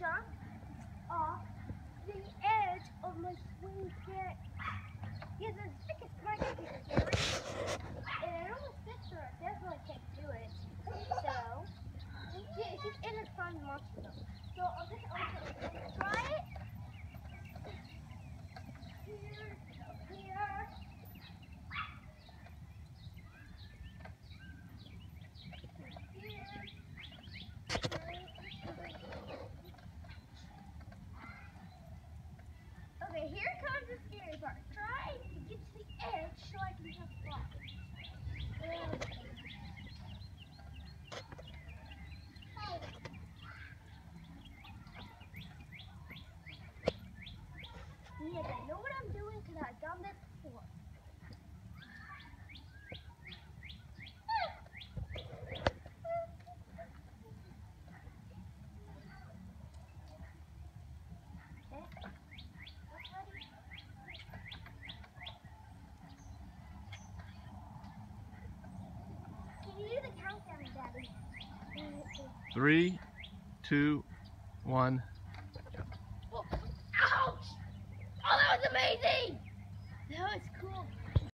jump off the edge of my Swingset. Yeah, the stick is kind of scary, and I almost fits her. I definitely can't do it. So, yeah, she's in a fun monster though. So I'll just try it. Here. Okay, here comes the scary part. Try to get to the edge so I can jump off. Yes, I know what I'm doing because I've done this before. Can you do the countdown, Daddy? 3, 2, 1. Oh, ouch! Oh, that was amazing! That was